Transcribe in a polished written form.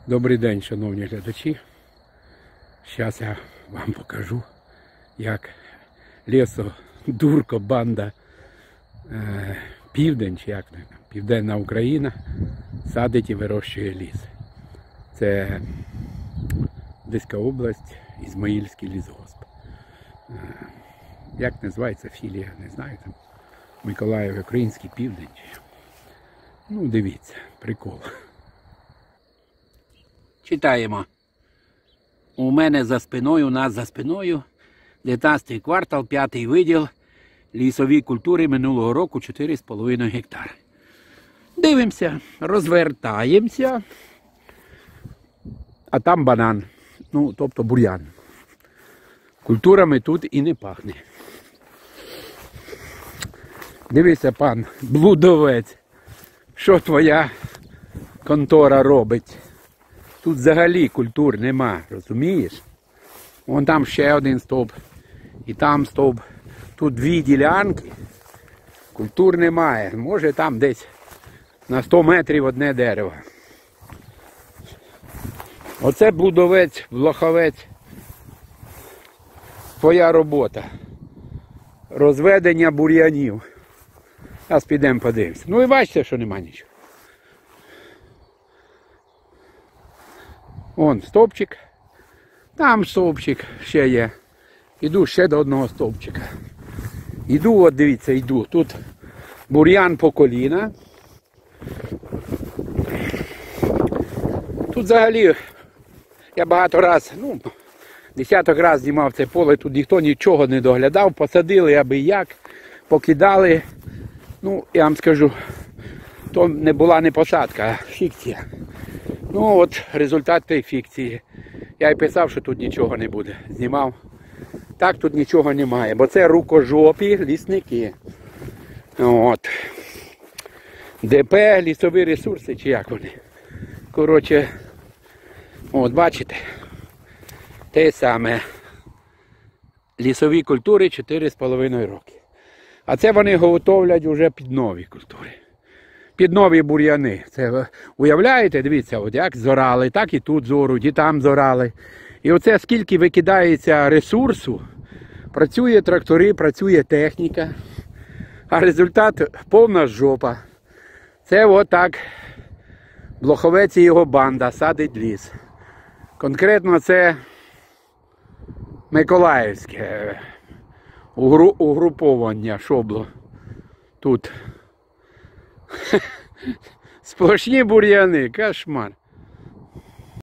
Добрий день, шановні глядачі. Зараз я вам покажу, як лісодурко банда Південь, чи як Південна Україна, садить і вирощує ліс. Це Одеська область, Ізмаїльський лісгосп. Як називається філія, не знаю, там Миколаїв, Український Південь. Ну, дивіться, прикол. Читаємо. У мене за спиною, у нас за спиною 19-й квартал, 5-й виділ, лісові культури минулого року 4,5 гектари. Дивимося, розвертаємося, а там банан, ну, тобто бур'ян. Культурами тут і не пахне. Дивися, пан блудовець, що твоя контора робить. Тут взагалі культур нема, розумієш? Вон там ще один стовп, і там стовп. Тут дві ділянки, культур немає. Може там десь на 100 метрів одне дерево. Оце блудовець, блоховець. Твоя робота. Розведення бур'янів. Зараз підемо подивимося. Ну і бачите, що нема нічого. Вон стовпчик, там стовпчик ще є. Іду ще до одного стовпчика. Іду, от дивіться, йду. Тут бур'ян по коліна. Тут взагалі я багато раз, десяток раз знімав це поле, тут ніхто нічого не доглядав, посадили аби як, покидали. Ну, я вам скажу, то не була не посадка, а фікція. Ну от результат тієї фікції. Я й писав, що тут нічого не буде. Знімав. Так тут нічого немає, бо це рукожопі лісники. От. ДП, лісові ресурси, чи як вони. Коротше, от бачите, те саме. Лісові культури 4,5 роки. А це вони готовлять вже під нові культури. Під нові бур'яни. Це, уявляєте, дивіться, от як зорали, так і тут зоруть, і там зорали. І оце скільки викидається ресурсу, працює трактори, працює техніка, а результат повна жопа. Це отак Блоховець і його банда садить ліс. Конкретно це Миколаївське угруповання шобло. Тут сплошні бур'яни, кошмар.